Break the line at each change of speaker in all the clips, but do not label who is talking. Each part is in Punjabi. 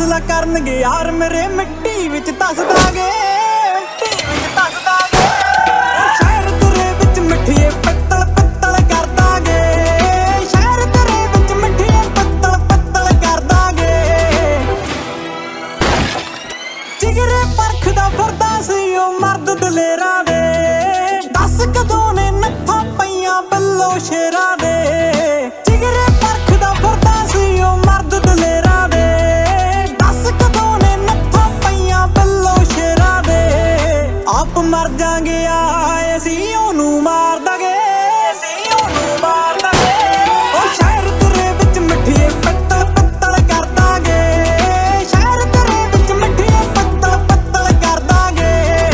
ਫੈਸਲਾ ਕਰਨਗੇ ਯਾਰ ਮੇਰੇ ਮਿੱਟੀ ਵਿੱਚ ਧਸ ਦਾਂਗੇ, ਮਿੱਟੀ ਵਿੱਚ ਧਸ ਦਾਂਗੇ। ਸ਼ਹਿਰ ਤੇਰੇ ਵਿੱਚ ਮਿੱਠੀਏ ਪੱਤਲ ਪੱਤਲ ਕਰ ਦਾਂਗੇ, ਸ਼ਹਿਰ ਤੇਰੇ ਵਿੱਚ ਮਿੱਠੀਏ ਪੱਤਲ ਪੱਤਲ ਕਰ ਦਾਂਗੇ। ਜਿਗਰੇ ਪਰਖਦਾ ਫਿਰਦਾ ਸੀ ਉਹ ਮਰਦ ਦਲੇਰਾਂ ਦੇ, ਦੱਸ ਕਦੋਂ ਨੇ ਨੱਥਾਂ ਪਈਆਂ ਬੱਲੋ ਸ਼ੇਰਾਂ ਦੇ। ਜਿਗਰੇ ਪਰਖਦਾ ਫਿਰਦਾ ਸੀ ਉਹ ਮਰਦ ਦਲੇਰਾਂ ਦੇ, ਦੱਸ ਕਦੋਂ ਨੇ ਨੱਥਾਂ ਪਈਆਂ ਬੱਲੋ ਸ਼ੇਰਾਂ ਦੇ। ਆਪ ਮਰ ਜਾਂਗੇ ਆ ਅਸੀਂ ਉਹਨੂੰ ਮਾਰ ਦਾਂਗੇ, ਅਸੀਂ ਉਹਨੂੰ ਮਾਰ ਦਾਂਗੇ। ਉਹ ਸ਼ਹਿਰ ਤੇਰੇ ਵਿੱਚ ਮਿੱਠੀਏ ਪੱਤਲ ਪੱਤਲ ਕਰ ਦਾਂਗੇ, ਸ਼ਹਿਰ ਤੇਰੇ ਵਿੱਚ ਮਿੱਠੀਏ ਪੱਤਲ ਪੱਤਲ ਕਰ ਦਾਂਗੇ।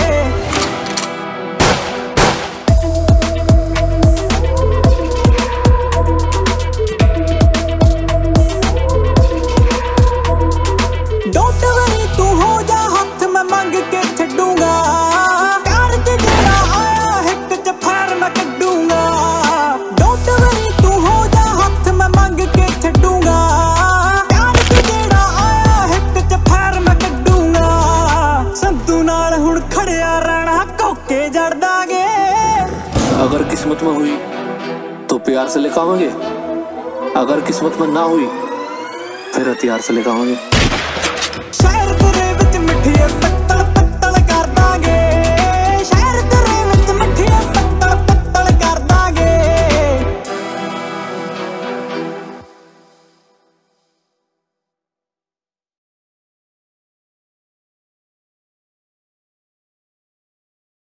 ਡੋਂਟ ਵਰੀ ਤੂੰ ਹੋ ਜਾ ਹੱਥ ਮੈਂ ਮੰਗ ਕੇ ਛੱਡੂੰਗਾ, ਪਿਆਰ ਚ ਜਿਹੜਾ ਆਇਆ ਹਿੱਕ ਚ ਫੈਰ ਮੈਂ ਕੱਢੂੰਗਾ। ਡੋਂਟ ਵਰੀ ਤੂੰ ਹੋ ਜਾ ਹੱਥ ਮੈਂ ਮੰਗ ਕੇ ਛੱਡੂੰਗਾ, ਪਿਆਰ ਚ ਜਿਹੜਾ ਆਇਆ ਹਿੱਕ ਚ ਫੈਰ ਮੈਂ ਕੱਢੂੰਗਾ। ਸੰਤੂ ਨਾਲ ਹੁਣ ਖੜਿਆ ਰਹਿਣਾ ਕੋਕੇ ਜੜ ਦਾਂਗੇ।
अगर किस्मत में हुई तो प्यार से लेकर आवांगे, अगर किस्मत में ना हुई फिर हथियार से लेकर आवांगे।